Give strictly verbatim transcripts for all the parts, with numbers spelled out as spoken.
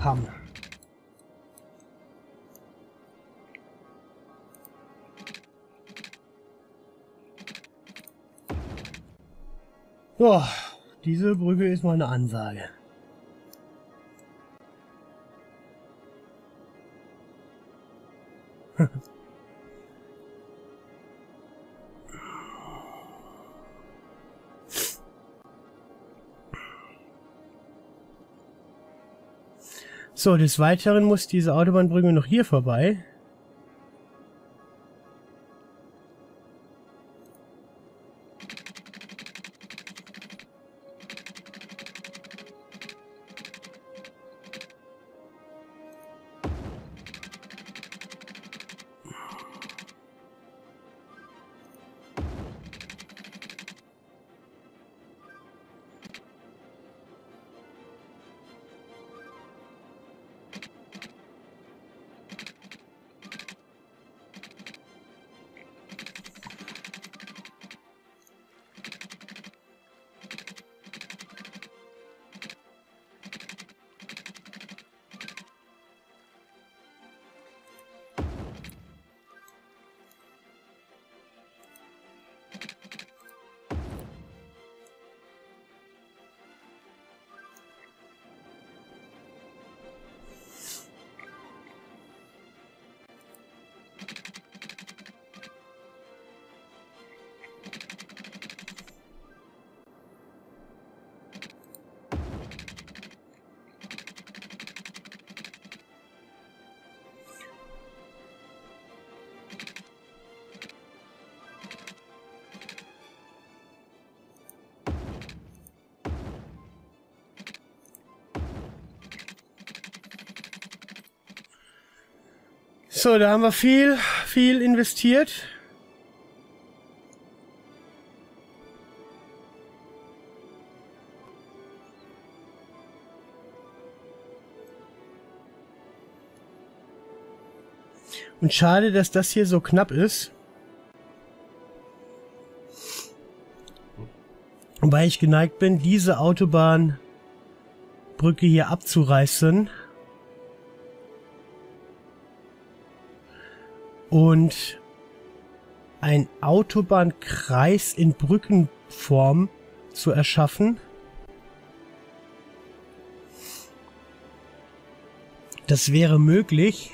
haben. So, diese Brücke ist mal eine Ansage. So, des Weiteren muss diese Autobahnbrücke noch hier vorbei. So, da haben wir viel, viel investiert. Und schade, dass das hier so knapp ist. Wobei ich geneigt bin, diese Autobahnbrücke hier abzureißen. Und ein Autobahnkreis in Brückenform zu erschaffen. Das wäre möglich,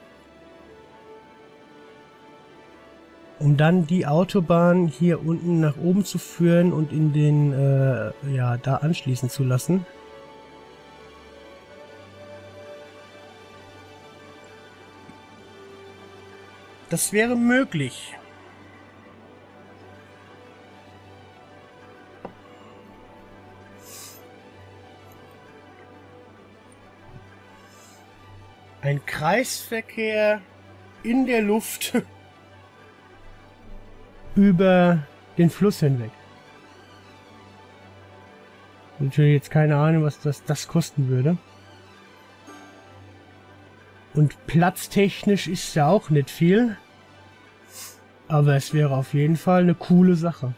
um dann die Autobahn hier unten nach oben zu führen und in den, äh, ja, da anschließen zu lassen. Das wäre möglich. Ein Kreisverkehr in der Luft über den Fluss hinweg. Natürlich jetzt keine Ahnung, was das, das kosten würde. Und platztechnisch ist ja auch nicht viel. Aber es wäre auf jeden Fall eine coole Sache.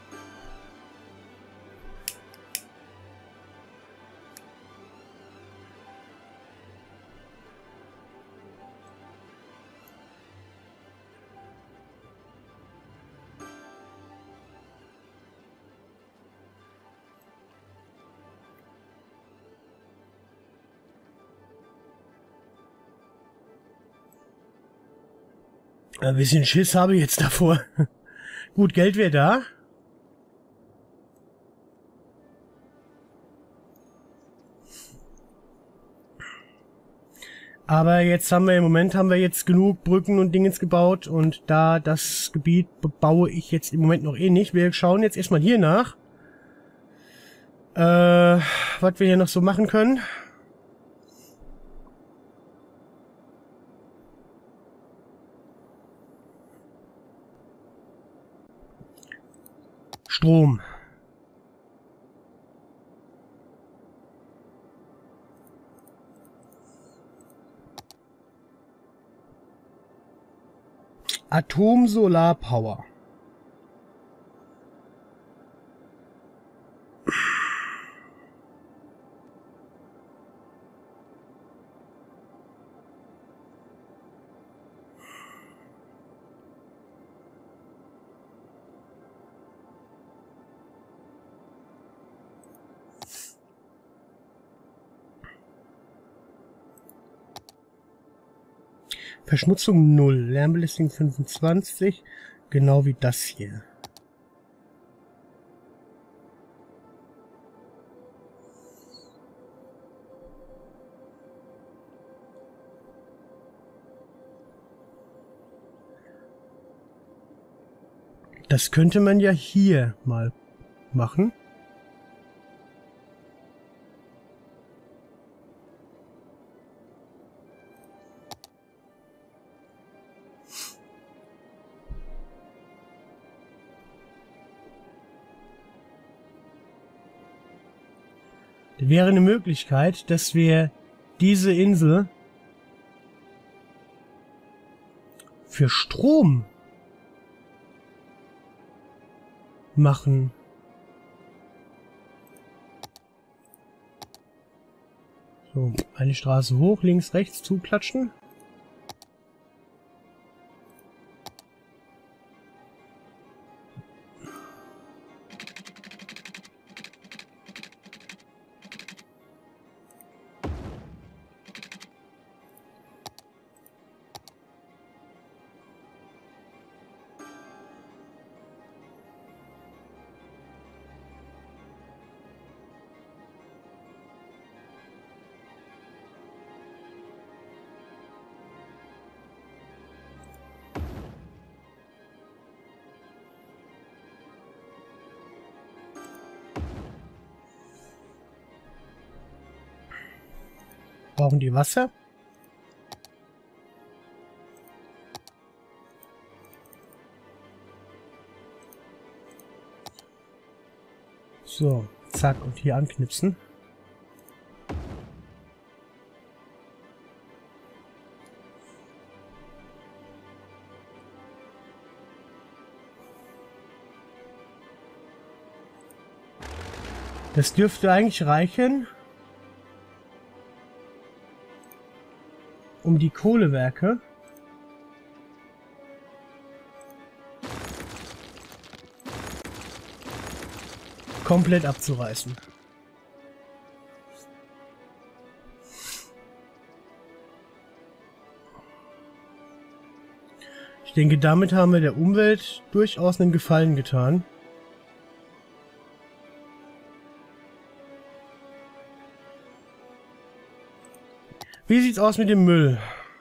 Ein bisschen Schiss habe ich jetzt davor. Gut, Geld wäre da. Aber jetzt haben wir im Moment haben wir jetzt genug Brücken und Dingens gebaut und da das Gebiet baue ich jetzt im Moment noch eh nicht. Wir schauen jetzt erstmal hier nach, äh, was wir hier noch so machen können. Strom. Atom-Solar-Power. Verschmutzung null, Lärmbelästigung fünfundzwanzig, genau wie das hier. Das könnte man ja hier mal machen. Wäre eine Möglichkeit, dass wir diese Insel für Strom machen. So, eine Straße hoch, links, rechts zuklatschen. Brauchen die Wasser? So, zack, und hier anknipsen. Das dürfte eigentlich reichen, um die Kohlewerke komplett abzureißen. Ich denke, damit haben wir der Umwelt durchaus einen Gefallen getan. Wie sieht's aus mit dem Müll?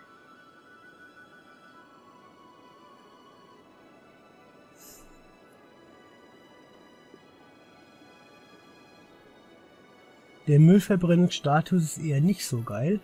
Der Müllverbrennungsstatus ist eher nicht so geil.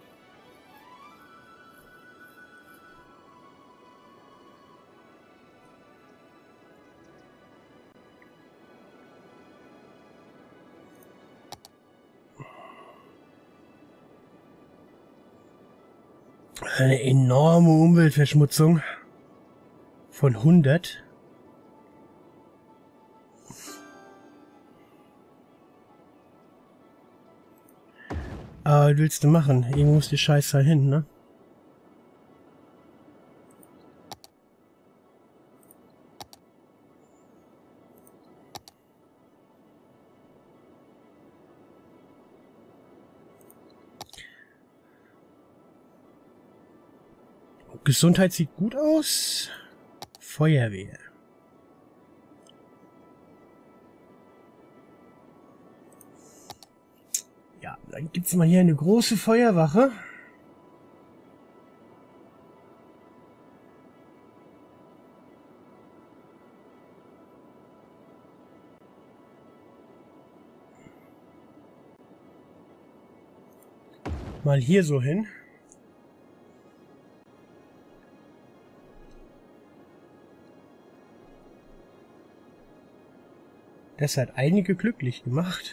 Eine enorme Umweltverschmutzung von hundert. Aber was willst du machen? Irgendwo muss die Scheiße hin, ne? Gesundheit sieht gut aus. Feuerwehr. Ja, dann gibt's mal hier eine große Feuerwache. Mal hier so hin. Das hat einige glücklich gemacht.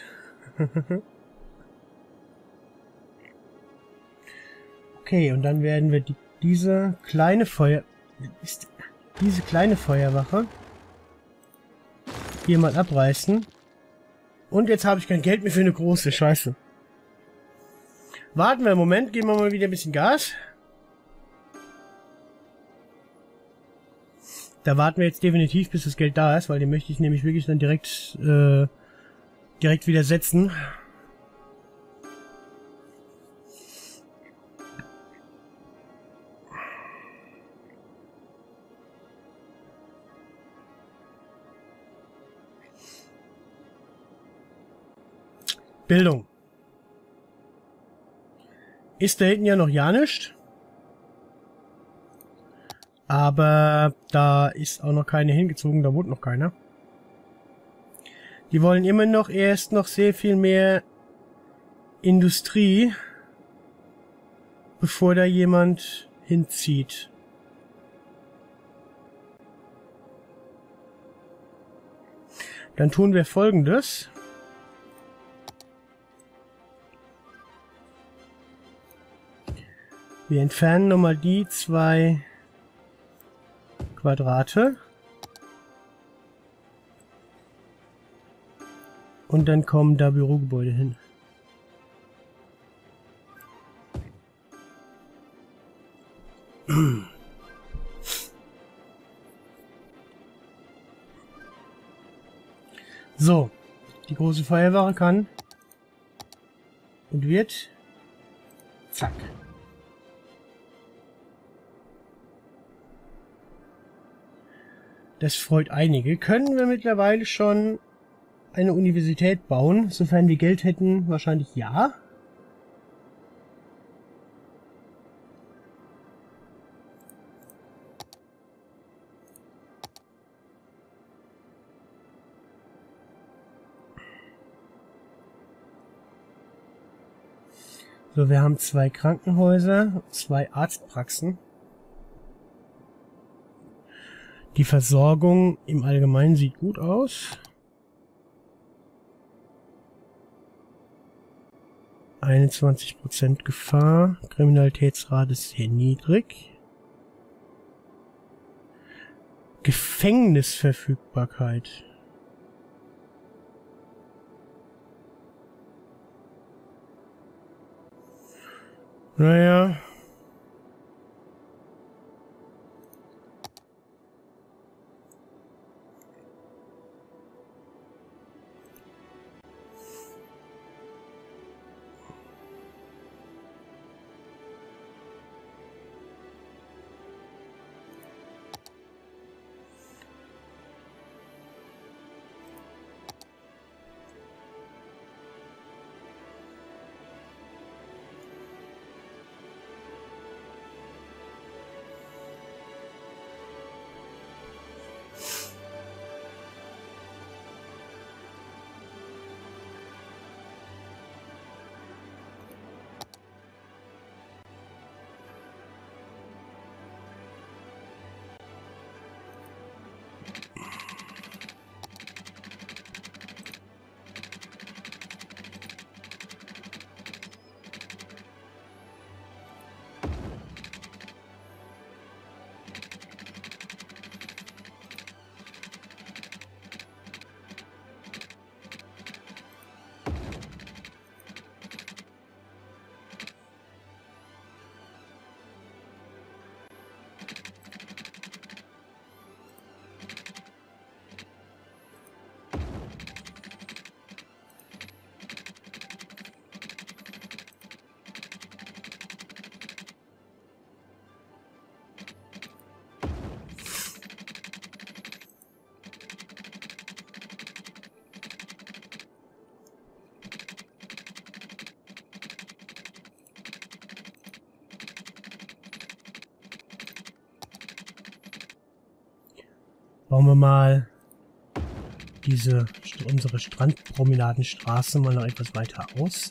Okay, und dann werden wir die, diese kleine Feuer... Diese kleine Feuerwache hier mal abreißen. Und jetzt habe ich kein Geld mehr für eine große. Scheiße. Warten wir einen Moment, geben wir mal wieder ein bisschen Gas. Da warten wir jetzt definitiv, bis das Geld da ist, weil den möchte ich nämlich wirklich dann direkt, äh, direkt wieder setzen. Bildung. Ist da hinten ja noch ja nicht. Aber da ist auch noch keine hingezogen, da wohnt noch keiner. Die wollen immer noch erst noch sehr viel mehr Industrie, bevor da jemand hinzieht. Dann tun wir Folgendes. Wir entfernen nochmal die zwei Quadrate. Und dann kommen da Bürogebäude hin. So, die große Feuerwache kann und wird zack. Das freut einige. Können wir mittlerweile schon eine Universität bauen, sofern wir Geld hätten? Wahrscheinlich ja. So, wir haben zwei Krankenhäuser, zwei Arztpraxen. Die Versorgung im Allgemeinen sieht gut aus. einundzwanzig Prozent Gefahr. Kriminalitätsrate ist sehr niedrig. Gefängnisverfügbarkeit. Naja. Bauen wir mal diese, unsere Strandpromenadenstraße mal noch etwas weiter aus.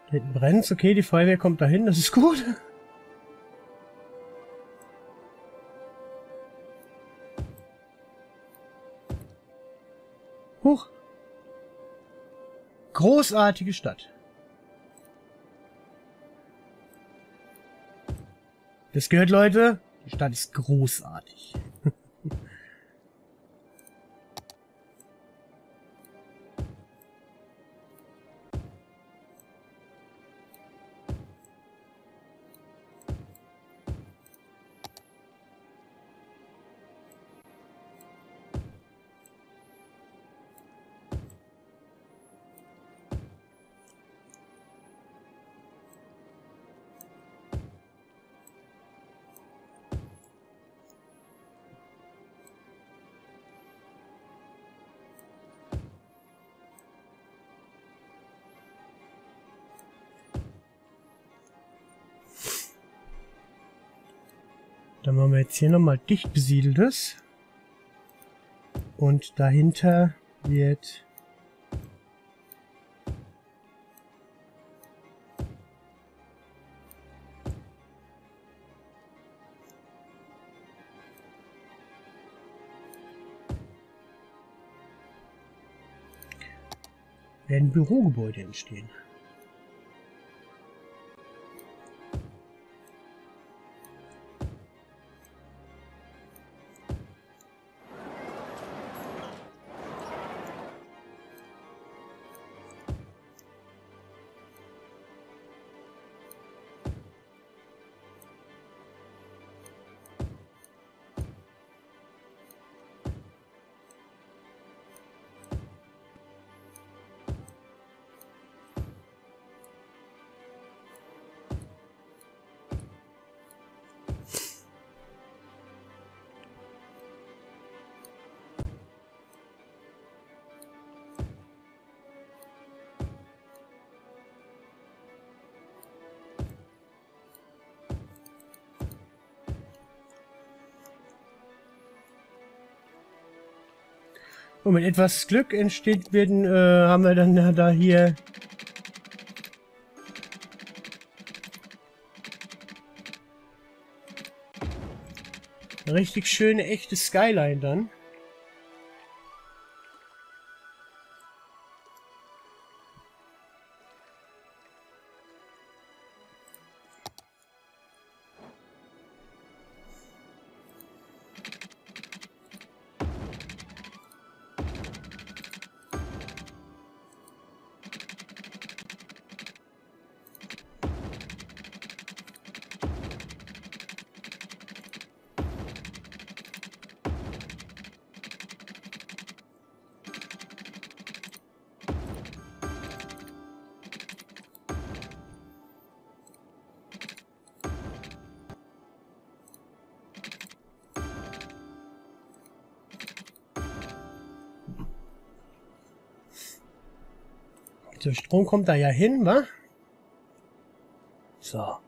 Da hinten brennt's, okay, die Feuerwehr kommt dahin, das ist gut. Huch. Großartige Stadt. Das gehört, Leute, die Stadt ist großartig. Dann machen wir jetzt hier nochmal dicht besiedeltes. Und dahinter wird werden Bürogebäude entstehen. Und mit etwas Glück entsteht, werden, äh, haben wir dann da hier eine richtig schöne, echte Skyline dann. Der Strom kommt da ja hin, wa? So.